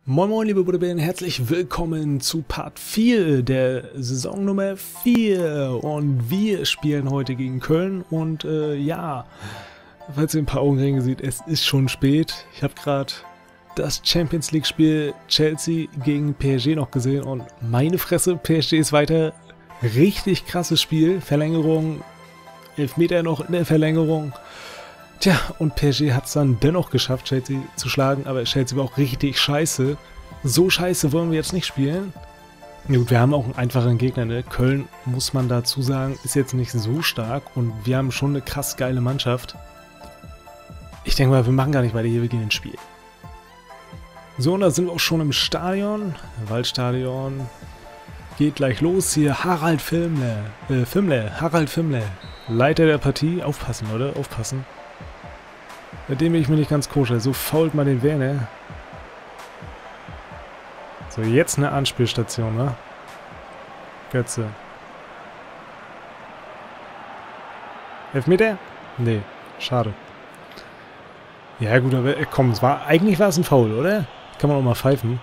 Moin Moin liebe Buddelbären, herzlich willkommen zu Part 4 der Saison Nummer 4 und wir spielen heute gegen Köln und ja, falls ihr ein paar Augenringe seht, es ist schon spät. Ich habe gerade das Champions League Spiel Chelsea gegen PSG noch gesehen und meine Fresse, PSG ist weiter. Richtig krasses Spiel, Verlängerung, Elfmeter noch in der Verlängerung. Tja, und PSG hat es dann dennoch geschafft, Chelsea zu schlagen, aber Chelsea war auch richtig scheiße. So scheiße wollen wir jetzt nicht spielen. Ja gut, wir haben auch einen einfachen Gegner, ne? Köln, muss man dazu sagen, ist jetzt nicht so stark und wir haben schon eine krass geile Mannschaft. Ich denke mal, wir machen gar nicht weiter hier, wir gehen ins Spiel. So, und da sind wir auch schon im Stadion. Waldstadion. Geht gleich los hier. Harald Filmler. Harald Filmler. Leiter der Partie. Aufpassen, oder? Aufpassen. Bei dem bin ich mir nicht ganz koscher. So fault mal den Werner. So, jetzt eine Anspielstation, ne? Götze. Elfmeter? Nee, schade. Ja gut, aber komm, eigentlich war es ein Foul, oder? Kann man auch mal pfeifen.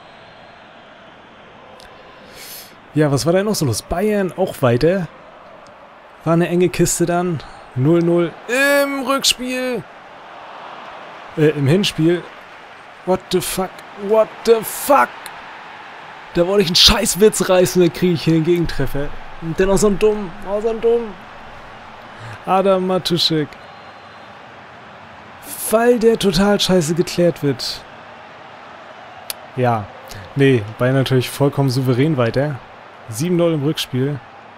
Ja, was war da noch so los? Bayern auch weiter. War eine enge Kiste dann. 0-0 im Rückspiel. Im Hinspiel. What the fuck? What the fuck? Da wollte ich einen Scheißwitz reißen, da kriege ich hier einen Gegentreffer. Und dennoch so ein dumm. Oh, so ein dumm. Adam Matuschik. Weil der total scheiße geklärt wird. Ja. Nee, Bayern natürlich vollkommen souverän weiter. 7-0 im Rückspiel.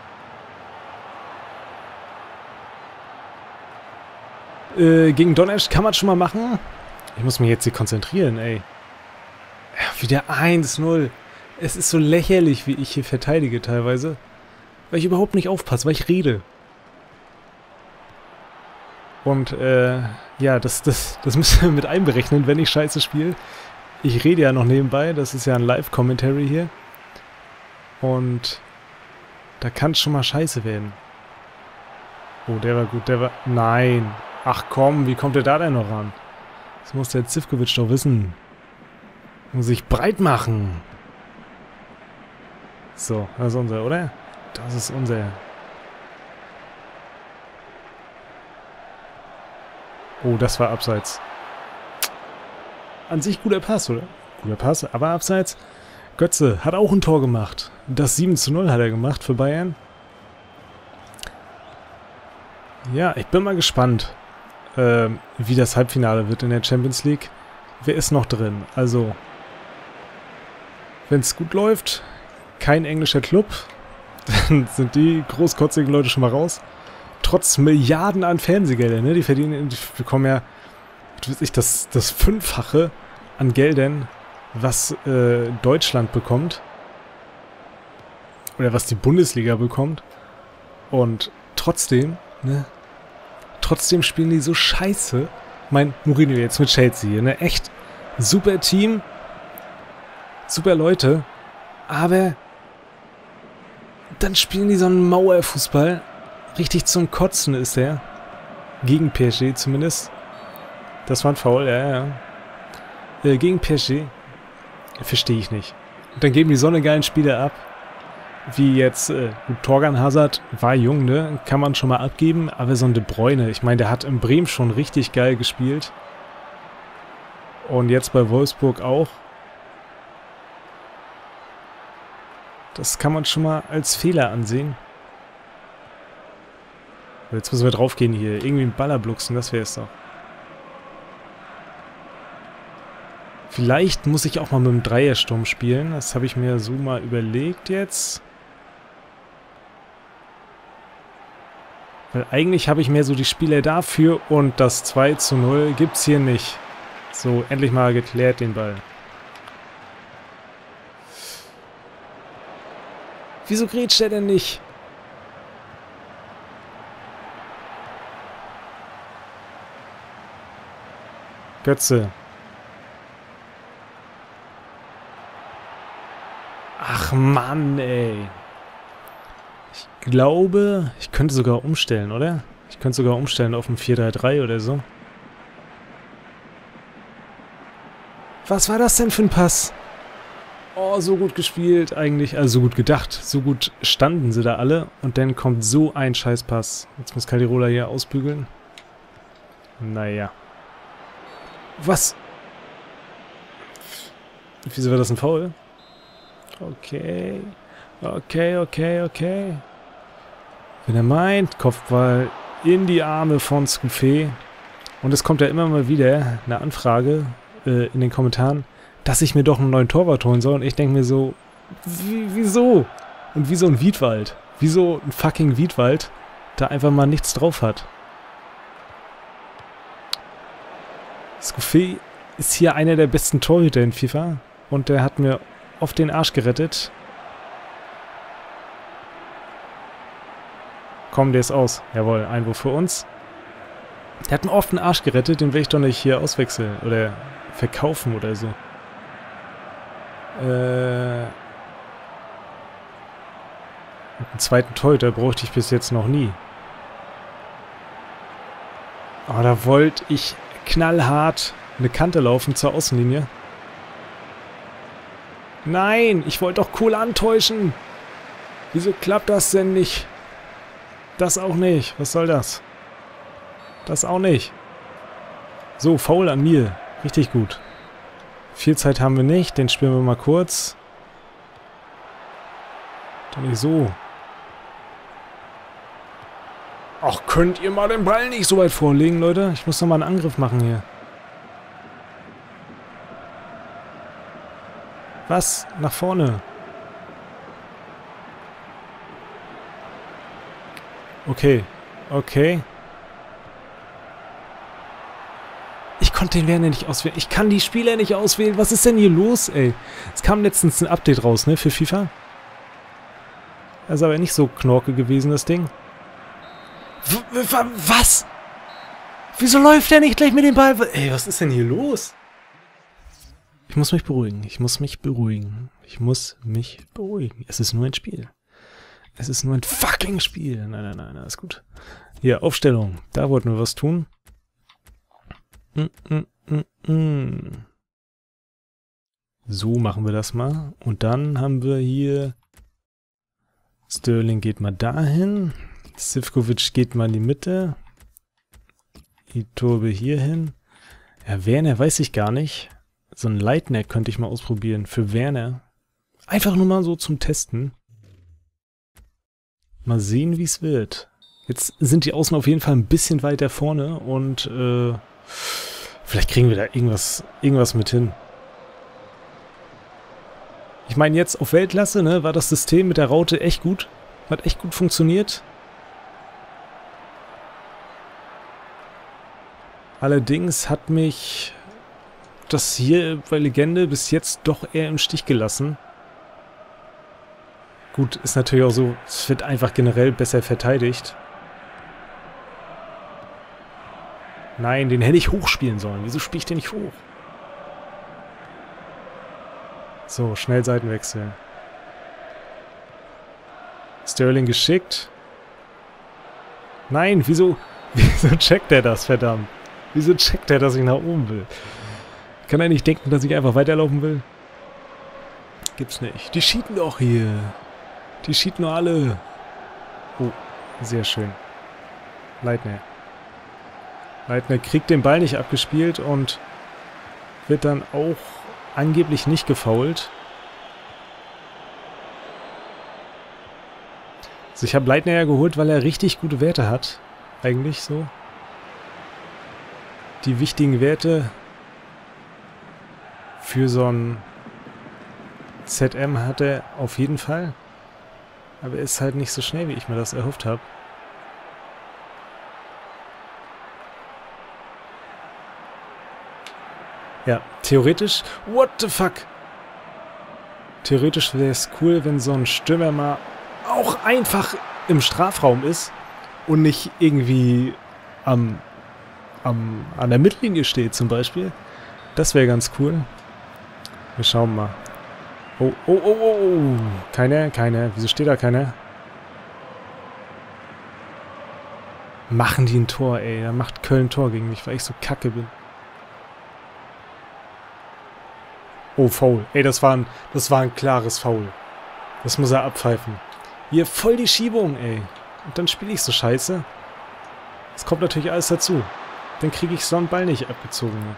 Gegen Donetsk kann man schon mal machen. Ich muss mich jetzt hier konzentrieren, ey. Ja, wieder 1-0. Es ist so lächerlich, wie ich hier verteidige teilweise. Weil ich überhaupt nicht aufpasse, weil ich rede. Und, ja, das müssen wir mit einberechnen, wenn ich scheiße spiele. Ich rede ja noch nebenbei, das ist ja ein Live-Commentary hier. Und da kann es schon mal scheiße werden. Oh, der war gut, der war... Nein. Ach komm, wie kommt der da denn noch ran? Das muss der Zivkovic doch wissen. Muss sich breit machen. So, das ist unser, oder? Das ist unser. Oh, das war abseits. An sich guter Pass, oder? Guter Pass, aber abseits. Götze hat auch ein Tor gemacht. Das 7:0 hat er gemacht für Bayern. Ja, ich bin mal gespannt, wie das Halbfinale wird in der Champions League. Wer ist noch drin? Also, wenn es gut läuft, kein englischer Club, dann sind die großkotzigen Leute schon mal raus. Trotz Milliarden an Fernsehgeldern, ne? Die bekommen ja, das Fünffache an Geldern, was Deutschland bekommt. Oder was die Bundesliga bekommt. Und trotzdem, ne? Trotzdem spielen die so scheiße. Mein Mourinho jetzt mit Chelsea hier, ne? Echt super Team. Super Leute. Aber dann spielen die so einen Mauerfußball. Richtig zum Kotzen ist der. Gegen PSG zumindest. Das war ein Foul, ja. Gegen PSG. Verstehe ich nicht. Und dann geben die so eine geilen Spiele ab. Wie jetzt, Thorgan Hazard war jung, ne? Kann man schon mal abgeben. Aber so ein De Bruyne, ich meine, der hat in Bremen schon richtig geil gespielt. Und jetzt bei Wolfsburg auch. Das kann man schon mal als Fehler ansehen. Jetzt müssen wir drauf gehen hier. Irgendwie einen Baller bluxen, das wäre es doch. Vielleicht muss ich auch mal mit dem Dreiersturm spielen. Das habe ich mir so mal überlegt jetzt. Weil eigentlich habe ich mehr so die Spieler dafür und das 2:0 gibt es hier nicht. So, endlich mal geklärt den Ball. Wieso grätscht er denn nicht? Götze. Ach Mann, ey. Ich glaube, ich könnte sogar umstellen, oder? Ich könnte sogar umstellen auf ein 4-3-3 oder so. Was war das denn für ein Pass? Oh, so gut gespielt eigentlich. Also so gut gedacht. So gut standen sie da alle. Und dann kommt so ein Scheißpass. Jetzt muss Caldirola hier ausbügeln. Naja. Was? Wieso war das ein Foul? Okay. Okay. Wenn er meint, Kopfball in die Arme von Scouffet. Und es kommt ja immer mal wieder eine Anfrage in den Kommentaren, dass ich mir doch einen neuen Torwart holen soll. Und ich denke mir so, wieso? Und wieso ein Wiedwald? Wieso ein fucking Wiedwald, da einfach mal nichts drauf hat? Scouffet ist hier einer der besten Torhüter in FIFA. Und der hat mir oft den Arsch gerettet. Komm, der ist aus. Jawohl, Einwurf für uns. Der hat mir oft den Arsch gerettet, den will ich doch nicht hier auswechseln oder verkaufen oder so. Einen zweiten Torhüter bräuchte ich bis jetzt noch nie. Aber da wollte ich knallhart eine Kante laufen zur Außenlinie. Nein, ich wollte doch cool antäuschen. Wieso klappt das denn nicht? Das auch nicht. Was soll das? Das auch nicht. So, Foul an mir. Richtig gut. Viel Zeit haben wir nicht. Den spielen wir mal kurz. Doch nicht so. Ach, könnt ihr mal den Ball nicht so weit vorlegen, Leute? Ich muss noch mal einen Angriff machen hier. Was? Nach vorne. Okay. Ich konnte den Werner nicht auswählen. Ich kann die Spieler nicht auswählen. Was ist denn hier los, ey? Es kam letztens ein Update raus, ne, für FIFA. Das ist aber nicht so knorke gewesen, das Ding. Was? Wieso läuft der nicht gleich mit dem Ball? Ey, was ist denn hier los? Ich muss mich beruhigen. Es ist nur ein Spiel. Es ist nur ein fucking Spiel. Nein, alles gut. Hier, Aufstellung. Da wollten wir was tun. So machen wir das mal. Und dann haben wir hier... Sterling geht mal dahin. Sivkovic geht mal in die Mitte. Iturbe hier hin. Ja, Werner weiß ich gar nicht. So ein Leitner könnte ich mal ausprobieren für Werner. Einfach nur mal so zum Testen. Mal sehen, wie es wird. Jetzt sind die Außen auf jeden Fall ein bisschen weiter vorne und vielleicht kriegen wir da irgendwas mit hin. Ich meine, jetzt auf Weltklasse, ne, war das System mit der Raute echt gut. Hat echt gut funktioniert. Allerdings hat mich das hier bei Legende bis jetzt doch eher im Stich gelassen. Gut, ist natürlich auch so, es wird einfach generell besser verteidigt. Nein, den hätte ich hochspielen sollen. Wieso spiele ich den nicht hoch? So, schnell Seitenwechsel. Sterling geschickt. Nein, wieso checkt er das, verdammt? Wieso checkt er, dass ich nach oben will? Kann er nicht denken, dass ich einfach weiterlaufen will? Gibt's nicht. Die cheaten doch hier. Die cheaten nur alle. Oh, sehr schön. Leitner kriegt den Ball nicht abgespielt und wird dann auch angeblich nicht gefoult. Also ich habe Leitner ja geholt, weil er richtig gute Werte hat. Eigentlich so. Die wichtigen Werte für so ein ZM hat er auf jeden Fall. Aber er ist halt nicht so schnell, wie ich mir das erhofft habe. Ja, theoretisch... What the fuck? Theoretisch wäre es cool, wenn so ein Stürmer mal auch einfach im Strafraum ist und nicht irgendwie an der Mittellinie steht zum Beispiel. Das wäre ganz cool. Wir schauen mal. Oh. Keiner. Wieso steht da keiner? Machen die ein Tor, ey. Da macht Köln ein Tor gegen mich, weil ich so kacke bin. Oh, Foul. Ey, das war ein klares Foul. Das muss er abpfeifen. Hier voll die Schiebung, ey. Und dann spiele ich so scheiße. Das kommt natürlich alles dazu. Dann kriege ich so einen Ball nicht abgezogen.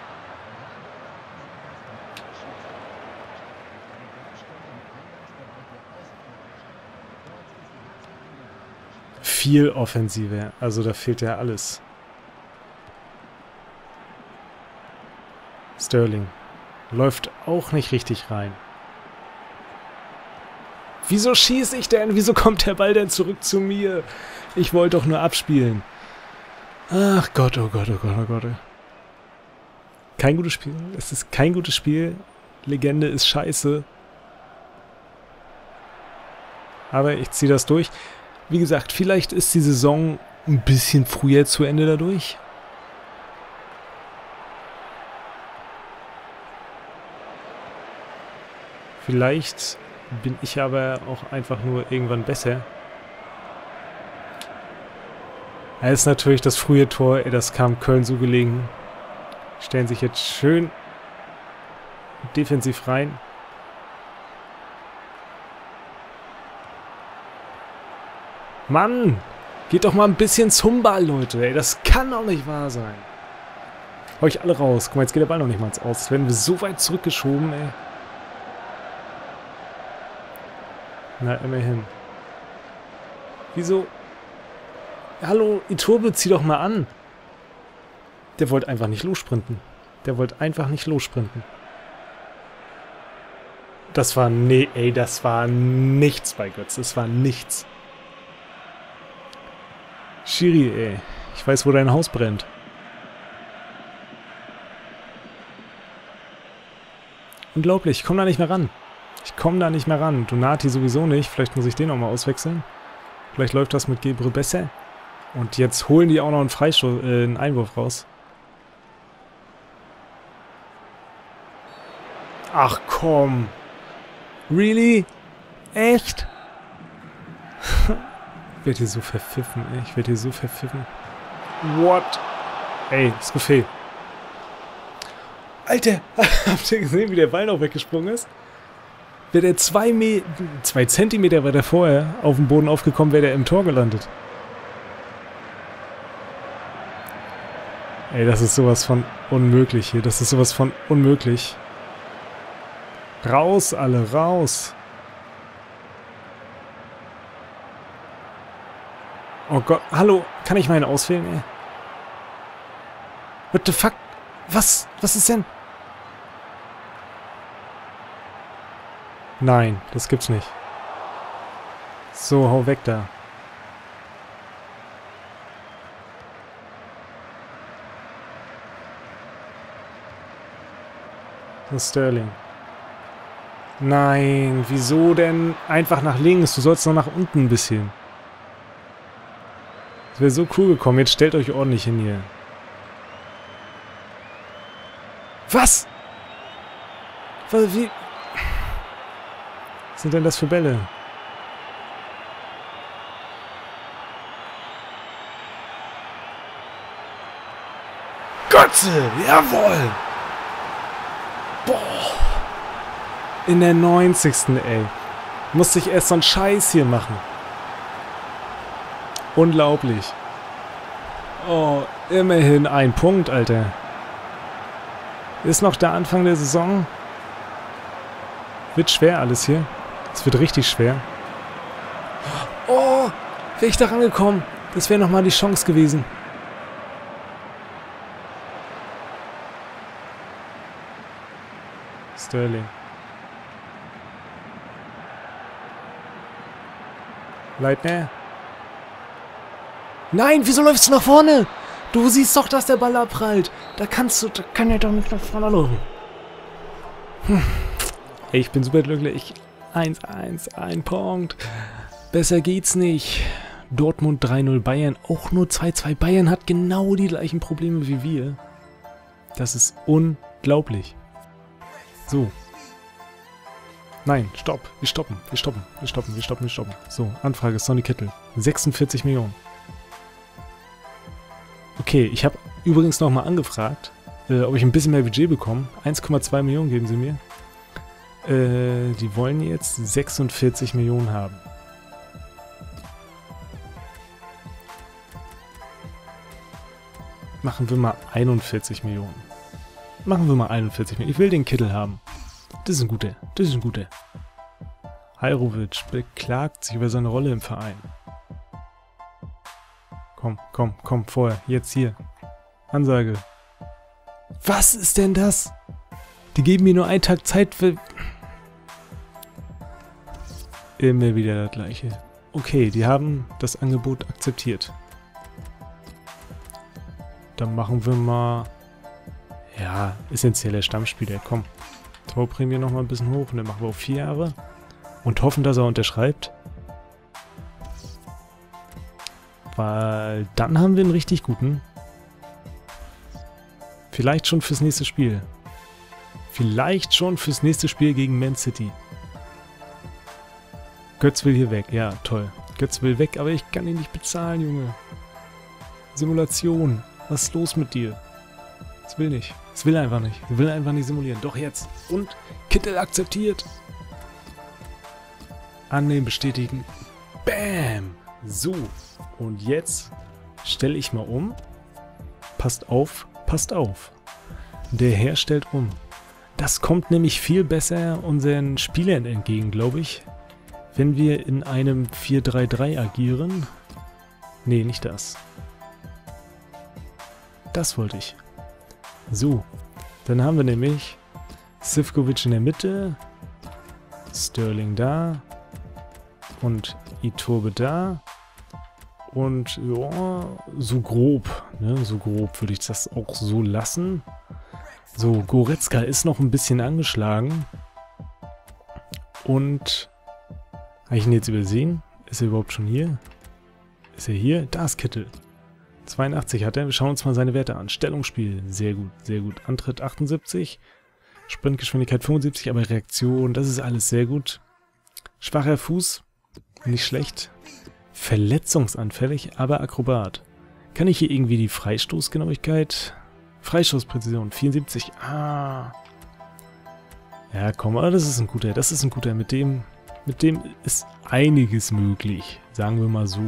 Viel Offensive. Also da fehlt ja alles. Sterling. Läuft auch nicht richtig rein. Wieso schieße ich denn? Wieso kommt der Ball denn zurück zu mir? Ich wollte doch nur abspielen. Ach Gott, oh Gott, oh Gott, oh Gott. Kein gutes Spiel. Es ist kein gutes Spiel. Legende ist scheiße. Aber ich ziehe das durch. Wie gesagt, vielleicht ist die Saison ein bisschen früher zu Ende dadurch. Vielleicht bin ich aber auch einfach nur irgendwann besser. Da ist natürlich das frühe Tor, das kam Köln so gelegen. Stellen sich jetzt schön defensiv rein. Mann, geht doch mal ein bisschen zum Ball, Leute. Ey, das kann doch nicht wahr sein. Hau ich alle raus. Guck mal, jetzt geht der Ball noch nicht mal ins Aus. Jetzt werden wir so weit zurückgeschoben, ey. Na, immerhin. Wieso? Hallo, Iturbe, zieh doch mal an. Der wollte einfach nicht lossprinten. Der wollte einfach nicht lossprinten. Das war, nee, ey, das war nichts bei Götz. Das war nichts. Schiri, ey. Ich weiß, wo dein Haus brennt. Unglaublich, ich komme da nicht mehr ran. Ich komme da nicht mehr ran. Donati sowieso nicht. Vielleicht muss ich den auch mal auswechseln. Vielleicht läuft das mit Gebre besser. Und jetzt holen die auch noch einen Einwurf raus. Ach komm. Really? Echt? Ich werde hier so verpfiffen, ey. Ich werde hier so verpfiffen. What? Ey, ist gefehlt. Alter, habt ihr gesehen, wie der Ball noch weggesprungen ist? Wäre der 2 Zentimeter weiter vorher auf dem Boden aufgekommen, wäre der im Tor gelandet. Ey, das ist sowas von unmöglich hier. Das ist sowas von unmöglich. Raus, alle, raus. Oh Gott, hallo, kann ich meinen auswählen, ey? What the fuck? Was ist denn? Nein, das gibt's nicht. So, hau weg da. Das ist Sterling. Nein, wieso denn einfach nach links? Du sollst noch nach unten ein bisschen. Das wäre so cool gekommen. Jetzt stellt euch ordentlich hin hier. Was? Wie? Was sind denn das für Bälle? Götze! Jawohl! Boah! In der 90. ey. Musste ich erst so einen Scheiß hier machen. Unglaublich. Oh, immerhin ein Punkt, Alter. Ist noch der Anfang der Saison. Wird schwer alles hier. Es wird richtig schwer. Oh, wäre ich da rangekommen. Das wäre nochmal die Chance gewesen. Sterling. Leitner. Nein, wieso läufst du nach vorne? Du siehst doch, dass der Ball abprallt. Da kann er doch nicht nach vorne laufen. Ey, ich bin super glücklich. 1-1, ein Punkt. Besser geht's nicht. Dortmund 3-0 Bayern. Auch nur 2-2. Bayern hat genau die gleichen Probleme wie wir. Das ist unglaublich. So. Nein, stopp. Wir stoppen. So, Anfrage Sonny Kittel. 46 Millionen. Okay, ich habe übrigens nochmal angefragt, ob ich ein bisschen mehr Budget bekomme. 1,2 Millionen geben sie mir. Die wollen jetzt 46 Millionen haben. Machen wir mal 41 Millionen. Machen wir mal 41 Millionen. Ich will den Kittel haben. Das ist ein guter. Das ist ein guter. Hajrovic beklagt sich über seine Rolle im Verein. Komm, komm, komm, vorher. Jetzt hier. Ansage. Was ist denn das? Die geben mir nur einen Tag Zeit für... Immer wieder das Gleiche. Okay, die haben das Angebot akzeptiert. Dann machen wir mal... Ja, essentieller Stammspieler. Komm. Torprämie nochmal ein bisschen hoch. Und dann machen wir auf 4 Jahre. Und hoffen, dass er unterschreibt. Weil dann haben wir einen richtig guten. Vielleicht schon fürs nächste Spiel. Vielleicht schon fürs nächste Spiel gegen Man City. Götz will hier weg. Ja, toll. Götz will weg, aber ich kann ihn nicht bezahlen, Junge. Simulation. Was ist los mit dir? Es will nicht. Es will einfach nicht. Es will einfach nicht simulieren. Doch jetzt. Und Kittel akzeptiert. Annehmen, bestätigen. Bam! So. Und jetzt stelle ich mal um. Passt auf, passt auf. Der Herr stellt um. Das kommt nämlich viel besser unseren Spielern entgegen, glaube ich. Wenn wir in einem 4-3-3 agieren. Nee, nicht das. Das wollte ich. So. Dann haben wir nämlich Sivkovic in der Mitte. Sterling da. Und Iturbe da. Und ja, so grob. Ne, so grob würde ich das auch so lassen. So, Goretzka ist noch ein bisschen angeschlagen. Und... Habe ich ihn jetzt übersehen? Ist er überhaupt schon hier? Ist er hier? Da ist Kittel. 82 hat er. Wir schauen uns mal seine Werte an. Stellungsspiel. Sehr gut, sehr gut. Antritt 78. Sprintgeschwindigkeit 75, aber Reaktion, das ist alles sehr gut. Schwacher Fuß. Nicht schlecht. Verletzungsanfällig, aber Akrobat. Kann ich hier irgendwie die Freistoßgenauigkeit... Freistoßpräzision 74. Ah. Ja, komm, aber das ist ein guter. Das ist ein guter. Mit dem ist einiges möglich. Sagen wir mal so.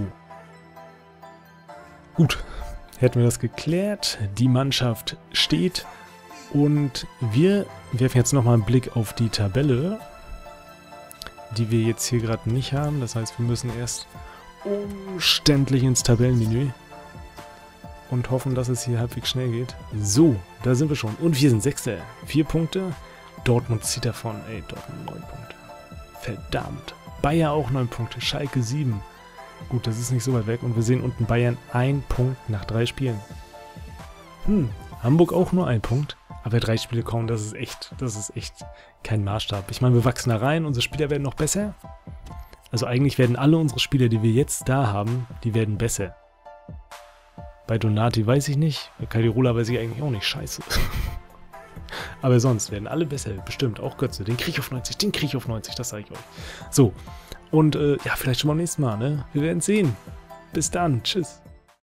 Gut. Hätten wir das geklärt. Die Mannschaft steht. Und wir werfen jetzt nochmal einen Blick auf die Tabelle. Die wir jetzt hier gerade nicht haben. Das heißt, wir müssen erst umständlich ins Tabellenmenü. Und hoffen, dass es hier halbwegs schnell geht. So, da sind wir schon. Und wir sind Sechster. 4 Punkte. Dortmund zieht davon. Ey, Dortmund 9 Punkte. Verdammt. Bayern auch 9 Punkte. Schalke 7. Gut, das ist nicht so weit weg. Und wir sehen unten Bayern 1 Punkt nach 3 Spielen. Hamburg auch nur 1 Punkt. Aber 3 Spiele kommen, das ist echt kein Maßstab. Ich meine, wir wachsen da rein. Unsere Spieler werden noch besser. Also eigentlich werden alle unsere Spieler, die wir jetzt da haben, die werden besser. Bei Donati weiß ich nicht. Bei Cadirola weiß ich eigentlich auch nicht. Scheiße. Aber sonst werden alle besser. Bestimmt. Auch Götze. Den kriege ich auf 90. Den kriege ich auf 90. Das sage ich euch. So. Und ja, vielleicht schon beim nächsten Mal. Ne? Wir werden sehen. Bis dann. Tschüss.